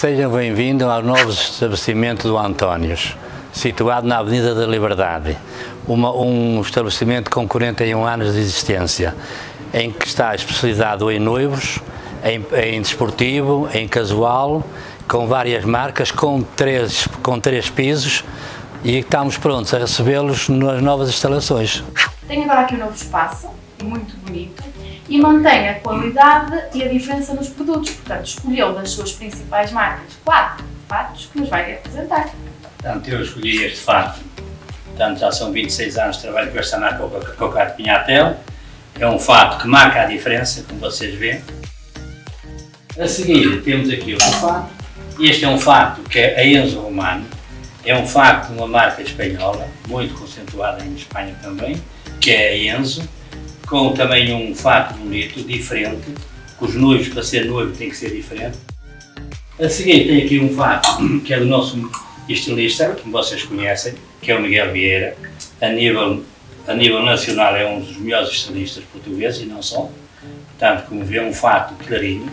sejam bem-vindos ao novo estabelecimento do Antónios, situado na Avenida da Liberdade, um estabelecimento com 41 anos de existência, em que está especializado em noivos, em desportivo, em casual, com várias marcas, com três pisos, e estamos prontos a recebê-los nas novas instalações. Tenho agora aqui um novo espaço, muito bonito, e mantém a qualidade e a diferença nos produtos. Portanto, escolheu das suas principais marcas 4 fatos que nos vai apresentar. Portanto, eu escolhi este fato. Portanto, já são 26 anos de trabalho com esta marca, com a Caro Pinhatel. É um fato que marca a diferença, como vocês veem. A seguir, temos aqui outro fato. Este é um fato que é a Enzo Romano. É um fato de uma marca espanhola, muito conceituada em Espanha também, que é a Enzo, com também um fato bonito, diferente, que os noivos, para ser noivo, tem que ser diferente. A seguir tem aqui um fato que é do nosso estilista, como vocês conhecem, que é o Miguel Vieira. A nível nacional é um dos melhores estilistas portugueses e não só. Portanto, como vê, um fato clarinho.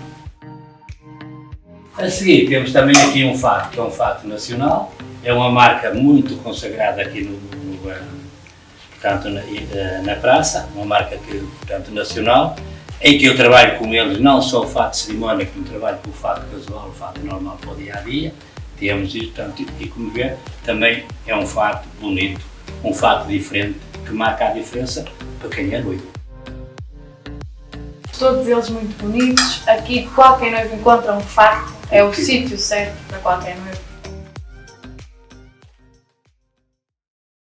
A seguir temos também aqui um fato, que é um fato nacional. É uma marca muito consagrada aqui portanto, na praça, uma marca que, portanto, nacional, em que eu trabalho com eles não só o fato de cerimónia, como trabalho com o fato casual, o fato normal para o dia a dia. Temos isto, portanto, e como vê, também é um fato bonito, um fato diferente, que marca a diferença para quem é noivo. Todos eles muito bonitos. Aqui qualquer noivo encontra um fato, é o sítio certo para qualquer noivo.